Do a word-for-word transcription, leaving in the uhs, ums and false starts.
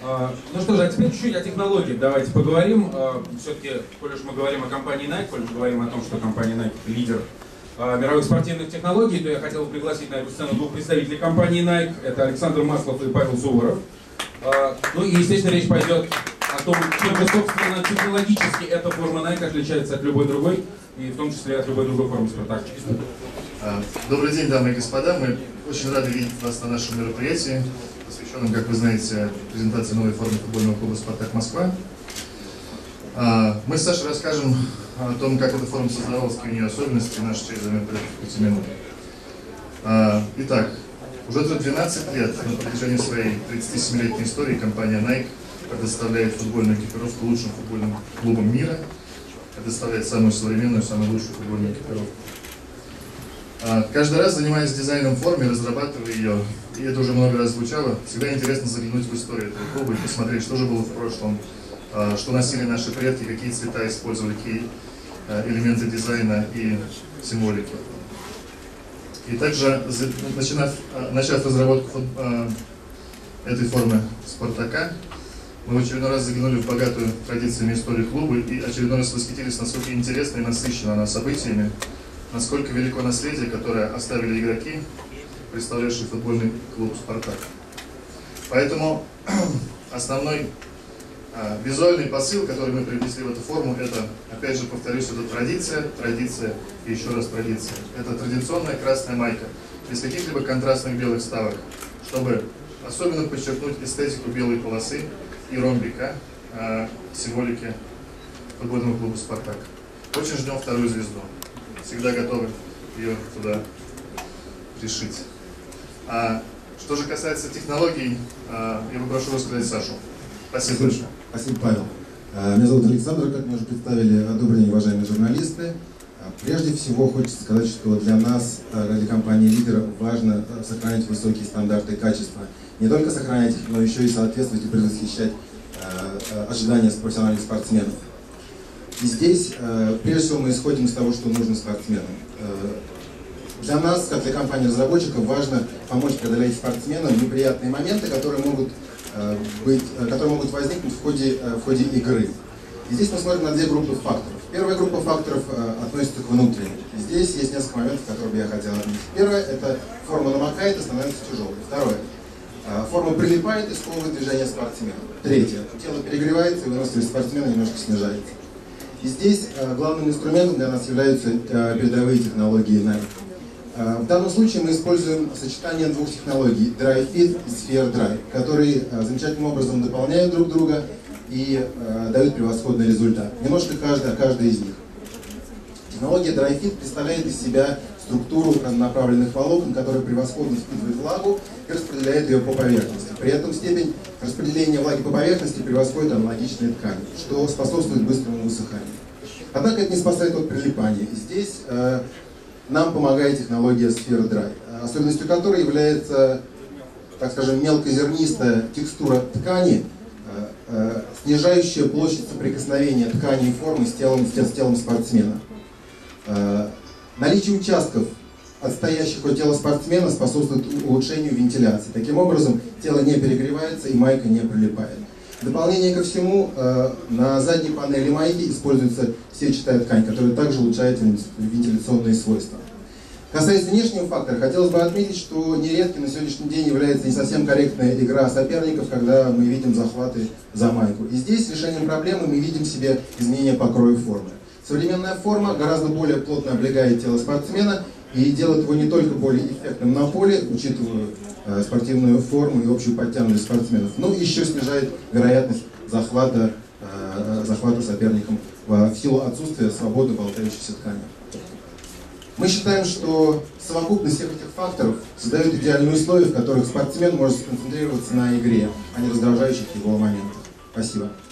Ну что же, а теперь чуть-чуть о технологиях давайте поговорим. Все-таки, коль уж мы говорим о компании Nike, коль мы говорим о том, что компания Nike лидер мировых спортивных технологий, то я хотел бы пригласить на эту сцену двух представителей компании Nike. Это Александр Маслов и Павел Суворов. Ну и, естественно, речь пойдет о том, чем же, собственно, технологически эта форма Nike отличается от любой другой, и в том числе от любой другой формы Спартак. Добрый день, дамы и господа. Мы очень рады видеть вас на нашем мероприятии, посвященном, как вы знаете, презентации новой формы футбольного клуба «Спартак Москва». Мы с Сашей расскажем о том, как эта форма создавалась, какие у нее особенности, наша часть займет порядка пяти минут. Итак, уже двенадцать лет на протяжении своей тридцатисемилетней истории компания Nike предоставляет футбольную экипировку лучшим футбольным клубам мира, предоставляет самую современную, самую лучшую футбольную экипировку. Каждый раз, занимаясь дизайном формы, разрабатывая ее, и это уже много раз звучало, всегда интересно заглянуть в историю этого клуба и посмотреть, что же было в прошлом, что носили наши предки, какие цвета использовали, какие элементы дизайна и символики. И также, начав, начав разработку этой формы «Спартака», мы в очередной раз заглянули в богатую традициями историю клуба и очередной раз восхитились, насколько интересно и насыщена она событиями, насколько велико наследие, которое оставили игроки, представляющие футбольный клуб «Спартак». Поэтому основной а, визуальный посыл, который мы привнесли в эту форму, это, опять же, повторюсь, это традиция, традиция и еще раз традиция. Это традиционная красная майка, без каких-либо контрастных белых вставок, чтобы особенно подчеркнуть эстетику белой полосы и ромбика, а, символики футбольного клуба «Спартак». Очень ждем вторую звезду. Всегда готовы ее туда пришить. А что же касается технологий, а, я попрошу рассказать Сашу. Спасибо большое. Спасибо, Павел. Меня зовут Александр, как мы уже представили. Добрый день, уважаемые журналисты. Прежде всего, хочется сказать, что для нас, ради компании «Лидер», важно сохранять высокие стандарты качества. Не только сохранять их, но еще и соответствовать и предвосхищать ожидания профессиональных спортсменов. И здесь, прежде всего, мы исходим из того, что нужно спортсменам. Для нас, как для компании-разработчиков, важно помочь преодолеть спортсменам неприятные моменты, которые могут, быть, которые могут возникнуть в ходе, в ходе игры. И здесь мы смотрим на две группы факторов. Первая группа факторов относится к внутренним. И здесь есть несколько моментов, которые бы я хотел отметить. Первое – это форма намокает и становится тяжелой. Второе – форма прилипает и сковывает движение спортсмена. Третье – тело перегревается и выносливость спортсмена немножко снижается. И здесь э, главным инструментом для нас являются э, передовые технологии Nike. Э, в данном случае мы используем сочетание двух технологий Dry Fit и Sphere Dry, которые э, замечательным образом дополняют друг друга и э, дают превосходный результат. Немножко каждая, каждая из них. Технология Dry Fit представляет из себя структуру разнонаправленных волокон, которая превосходно впитывает влагу и распределяет ее по поверхности. При этом степень распределения влаги по поверхности превосходит аналогичные ткани, что способствует быстрому высыханию. Однако это не спасает от прилипания. И здесь э, нам помогает технология Sphere Dry, особенностью которой является, так скажем, мелкозернистая текстура ткани, э, э, снижающая площадь соприкосновения ткани и формы с телом, с телом спортсмена. Э, наличие участков, отстоящих от тела спортсмена, способствует улучшению вентиляции. Таким образом, тело не перегревается и майка не прилипает. В дополнение ко всему, э, на задней панели майки используется сетчатая ткань, которая также улучшает вентиляционные свойства. Касаясь внешнего фактора, хотелось бы отметить, что нередко на сегодняшний день является не совсем корректная игра соперников, когда мы видим захваты за майку. И здесь решением проблемы мы видим в себе изменение покроя формы. Современная форма гораздо более плотно облегает тело спортсмена и делает его не только более эффектным на поле, учитывая э, спортивную форму и общую подтянутость спортсменов, но еще снижает вероятность захвата, э, захвата соперником в, в силу отсутствия свободно болтающейся ткани. Мы считаем, что совокупность всех этих факторов создает идеальные условия, в которых спортсмен может сконцентрироваться на игре, а не раздражающих его моментах. Спасибо.